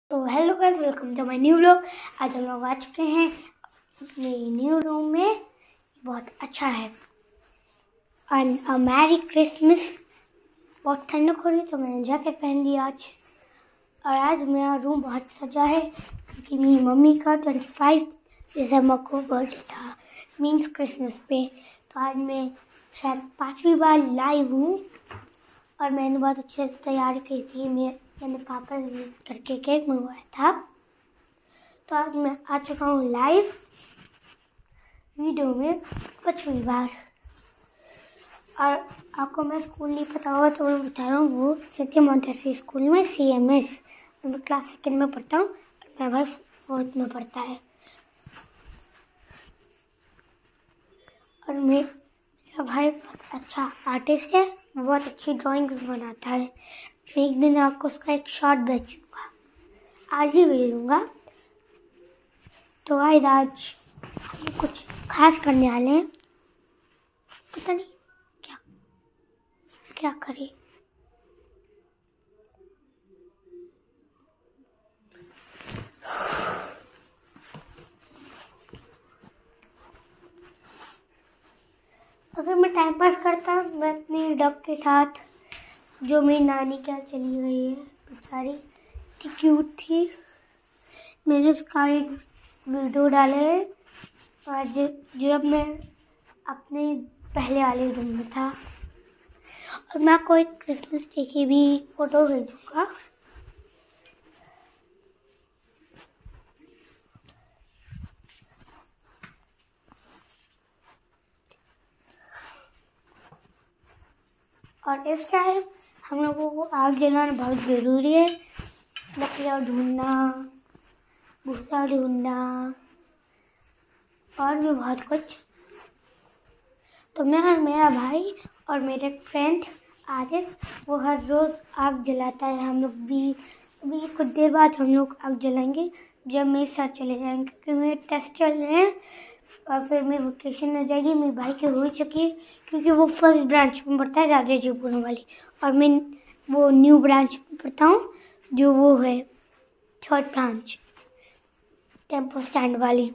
तो hello guys, welcome to my new vlog. आज हम लोग आ चुके हैं अपने न्यू रूम में। बहुत अच्छा है। And a merry Christmas. बहुत ठंड हो रही तो मैंने जैकेट पहन ली आज। और आज मेरा रूम बहुत सजा है क्योंकि मेरी मम्मी का 25 दिसंबर को बर्थडे था, मीन्स क्रिसमस पे। तो आज मैं शायद 5वीं बार लाइव हूँ और मैंने बहुत अच्छे से तैयारी की थी। मैंने पापा से करके केक मंगवाया था। तो आज मैं आ चुका हूँ लाइव वीडियो में 5वीं बार। और आपको मैं स्कूल नहीं पता होगा तो मैं बता रहा हूँ, वो सत्य मोंटेसरी स्कूल में CMS। मैं क्लास 2 में पढ़ता हूँ और मेरा भाई 4th में पढ़ता है। और मेरा भाई बहुत अच्छा आर्टिस्ट है, बहुत अच्छी ड्राइंग्स बनाता है। मैं एक दिन आपको उसका एक शॉट भेजूँगा, आज ही भेजूँगा। तो आज हम कुछ खास करने वाले हैं, पता नहीं क्या करें। अगर मैं टाइम पास करता मैं अपनी डॉग के साथ, जो मेरी नानी क्या चली गई है बेचारी, इतनी क्यूट थी। मैंने उसका एक वीडियो डाले है आज, जब मैं अपने पहले वाले रूम में था। और मैं आपको एक क्रिसमस डे की भी फोटो भेजूँगा। और इस टाइम हम लोगों को आग जलाना बहुत ज़रूरी है। लकड़ियाँ ढूंढना, भूसा ढूंढना और भी बहुत कुछ। तो मैं और मेरा भाई और मेरे फ्रेंड आरिफ, वो हर रोज़ आग जलाता है। हम लोग भी अभी कुछ देर बाद हम लोग आग जलाएंगे जब मेरे साथ चले जाएंगे, क्योंकि मेरे टेस्ट चल रहे हैं और फिर मेरी वेकेशन हो जाएगी। मेरे भाई की हो चुकी है क्योंकि वो फर्स्ट ब्रांच में पढ़ता है, राजाजीपुरम वाली, और मैं वो न्यू ब्रांच में पढ़ता हूँ जो वो है 3rd ब्रांच, टेम्पो स्टैंड वाली।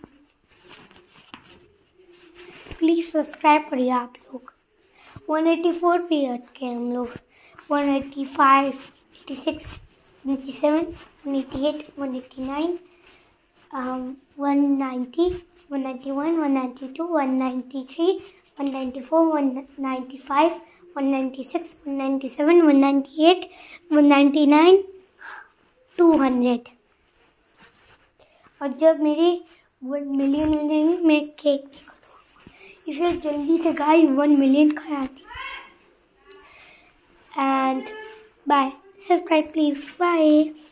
प्लीज़ सब्सक्राइब करिए आप लोग। 184 पे अटके हम लोग, 185, 86, 97, 188, 189, 190, 191, 192, 193, 194, 195, 196, 197, 198, 199, 200। और जब मेरे 1 मिलियन हो जाएंगे मैं केक इसे जल्दी से गाइस 1 मिलियन कराती। And bye, subscribe please, bye.